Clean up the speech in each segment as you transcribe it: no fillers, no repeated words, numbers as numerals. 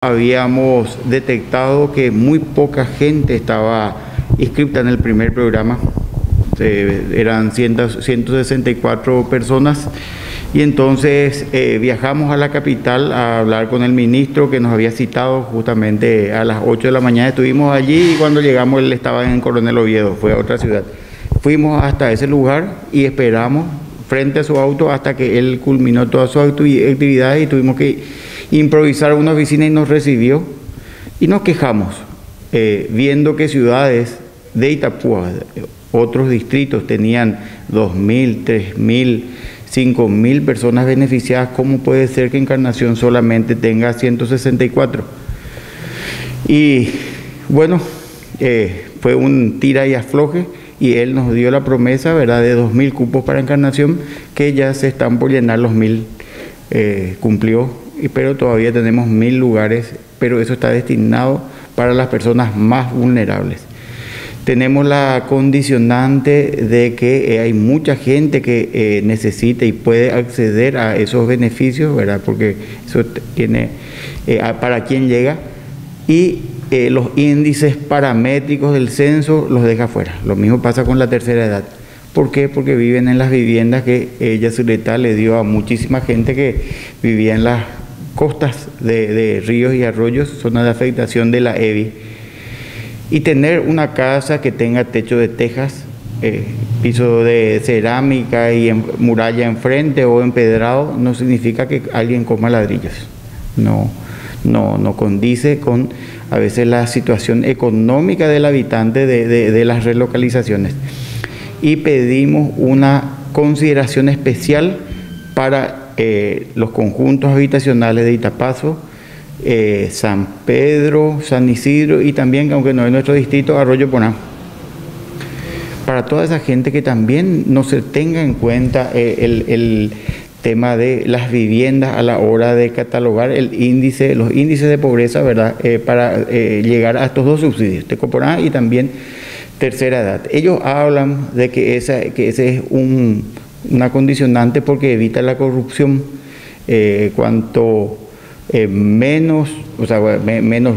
Habíamos detectado que muy poca gente estaba inscrita en el primer programa, eran 164 personas, y entonces viajamos a la capital a hablar con el ministro que nos había citado justamente a las 8 de la mañana. Estuvimos allí y cuando llegamos él estaba en Coronel Oviedo, fue a otra ciudad. Fuimos hasta ese lugar y esperamos frente a su auto hasta que él culminó todas sus actividades y tuvimos que improvisar una oficina y nos recibió y nos quejamos viendo que ciudades de Itapúa, otros distritos tenían 2.000, 3.000, 5.000 personas beneficiadas. ¿Cómo puede ser que Encarnación solamente tenga 164? Y bueno, fue un tira y afloje y él nos dio la promesa, ¿verdad?, de 2.000 cupos para Encarnación, que ya se están por llenar los 1.000, cumplió, pero todavía tenemos 1.000 lugares, pero eso está destinado para las personas más vulnerables. Tenemos la condicionante de que hay mucha gente que necesita y puede acceder a esos beneficios, ¿verdad?, porque eso tiene para quien llega, y los índices paramétricos del censo los deja fuera. Lo mismo pasa con la tercera edad. ¿Por qué? Porque viven en las viviendas que Yacyretá le dio a muchísima gente que vivía en las costas de ríos y arroyos, zona de afectación de la EBI. Y tener una casa que tenga techo de tejas, piso de cerámica y muralla enfrente o empedrado, no significa que alguien coma ladrillos. No condice con a veces la situación económica del habitante de las relocalizaciones. Y pedimos una consideración especial para los conjuntos habitacionales de Itapazo, San Pedro, San Isidro y también, aunque no es nuestro distrito, Arroyo Poná. Para toda esa gente que también no se tenga en cuenta el tema de las viviendas a la hora de catalogar los índices de pobreza, ¿verdad?, para llegar a estos dos subsidios, Tecoporá y también tercera edad. Ellos hablan de que ese es una condicionante porque evita la corrupción. Cuanto menos, o sea, menos,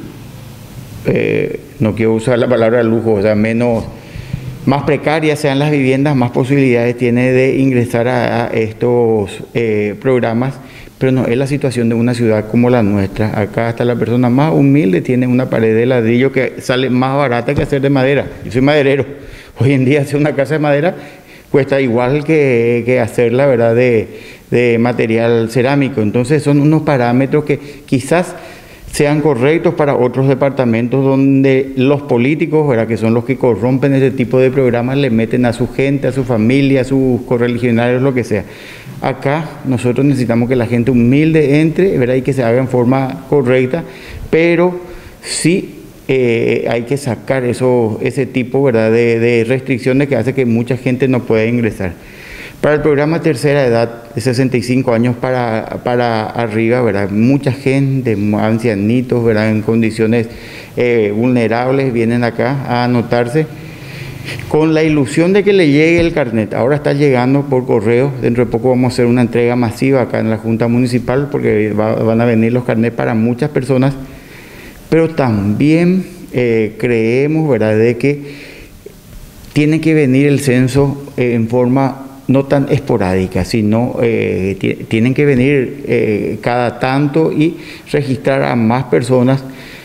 no quiero usar la palabra lujo, o sea, más precarias sean las viviendas, más posibilidades tiene de ingresar a estos programas, pero no es la situación de una ciudad como la nuestra. Acá hasta la persona más humilde tiene una pared de ladrillo que sale más barata que hacer de madera. Yo soy maderero. Hoy en día hacer una casa de madera cuesta igual que hacerla, ¿verdad?, de material cerámico. Entonces son unos parámetros que quizás sean correctos para otros departamentos donde los políticos, ¿verdad?, que son los que corrompen ese tipo de programas, le meten a su gente, a su familia, a sus correligionarios, lo que sea. Acá nosotros necesitamos que la gente humilde entre, ¿verdad?, y que se haga en forma correcta, pero sí hay que sacar ese tipo, ¿verdad?, de restricciones que hace que mucha gente no pueda ingresar. Para el programa tercera edad, de 65 años para arriba, ¿verdad?, mucha gente, ancianitos, ¿verdad?, en condiciones vulnerables, vienen acá a anotarse con la ilusión de que le llegue el carnet. Ahora está llegando por correo, dentro de poco vamos a hacer una entrega masiva acá en la Junta Municipal porque van a venir los carnets para muchas personas, pero también creemos, ¿verdad?, de que tiene que venir el censo en forma no tan esporádica, sino tienen que venir cada tanto y registrar a más personas.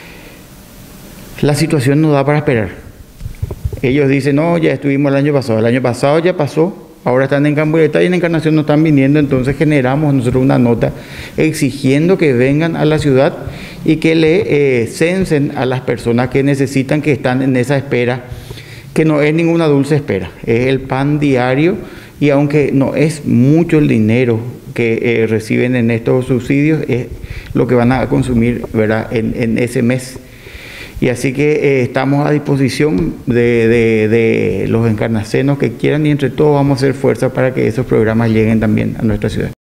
La situación no da para esperar. Ellos dicen, no, ya estuvimos el año pasado ya pasó, ahora están en Camburetá y en Encarnación no están viniendo, entonces generamos nosotros una nota exigiendo que vengan a la ciudad y que le censen a las personas que necesitan, que están en esa espera, que no es ninguna dulce espera, es el pan diario. Y aunque no es mucho el dinero que reciben en estos subsidios, es lo que van a consumir, ¿verdad?, en ese mes. Y así que estamos a disposición de los encarnacenos que quieran y entre todos vamos a hacer fuerza para que esos programas lleguen también a nuestra ciudad.